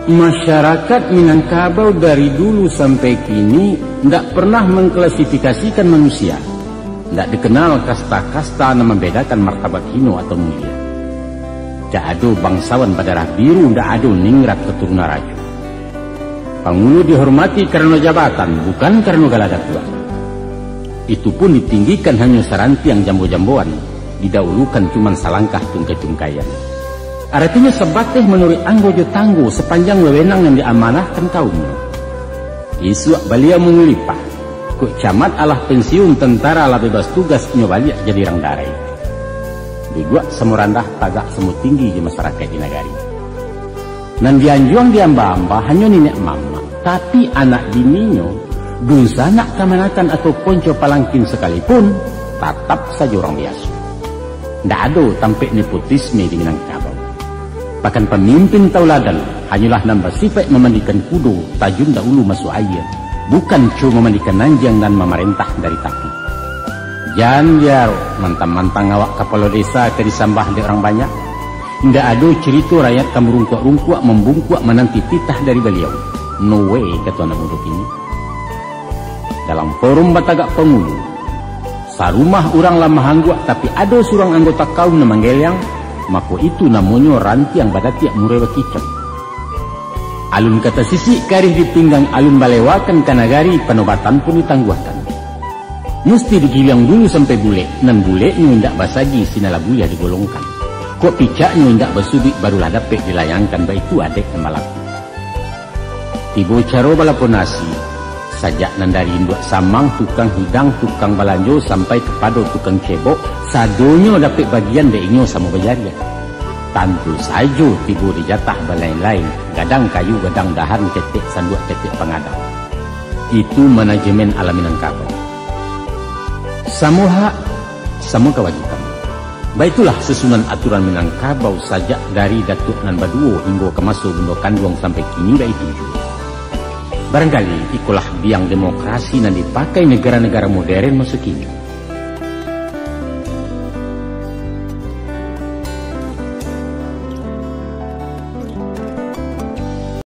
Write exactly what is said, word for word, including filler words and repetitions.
Masyarakat Minangkabau dari dulu sampai kini tidak pernah mengklasifikasikan manusia. Tidak dikenal kasta-kasta yang membedakan martabat hino atau mulia. Tak ada bangsawan berdarah biru, tidak ada ningrat keturunan raja. Panghulu dihormati karena jabatan, bukan karena galaga tua. Itu pun ditinggikan hanya saranti yang jambo-jamboan, didahulukan cuman salangkah tungkai-tungkaian. Artinya sebateh menurut anggojo tangguh sepanjang wewenang yang diamanahkan kaumnya. Isuak balia mengulipah, kuk camat alah pensiun tentara lah bebas tugas nyobaliak jadi orang darai. Digua semu randah tagak semu tinggi di masyarakat di negari. Nan dianjuang diamba-amba hanya nenek mama, tapi anak bininya, dosa nak kamanakan atau konco palangkin sekalipun, tetap saja orang biasa. Ndak ada tampik nepotisme di Minangkabau. Bahkan pemimpin tauladan hanyalah nambah sifat memandikan kudo tajun dahulu masuk air, bukan cuma memandikan nanjang dan memerintah dari tapi. Jangan jaro mantang-mantang awak kepala desa ke disambah di orang banyak. Tidak ada cerita rakyat kamu rungkuak-rungkuak membungkuak menanti titah dari beliau. No way kata anak muda ini. Dalam forum batagak pengulu, sarumah orang lama hangguak tapi ada seorang anggota kaum namanggel yang maka itu namanya ranti yang pada tiap murewa kicap. Alun kata sisi karih di pinggang alun balewakan kanagari penobatan pun ditangguhkan. Mesti digilang dulu sampai bule, nan bule ngindak basagi sinalabuya digolongkan. Kok picaknya ngindak basubik barulah dapet dilayangkan, baik itu adek malaku. Tibo caro balaponasi, sajak nan dari induk samang, tukang hidang, tukang balanjo sampai kepada tukang cebok, sadonyo dapet bagian deinyo sama bajaria. Tentu saja tibo dijatah balain-lain, gadang kayu, gadang dahan, ketik sanduak, ketik pengadang. Itu manajemen alam Minangkabau. Samu hak, samu kewajiban. Baiklah susunan aturan Minangkabau sajak dari Datuk Nan Baduo hingga ke masuk Bendo Kanduang sampai kini baik tujuh. Barangkali ikulah biang demokrasi yang dipakai negara-negara modern masa kini.